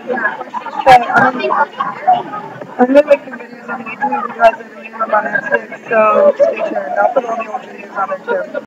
Okay, I'm gonna make some videos on YouTube. You guys are gonna be on my Netflix, so stay tuned. I'll put all the old videos on there too.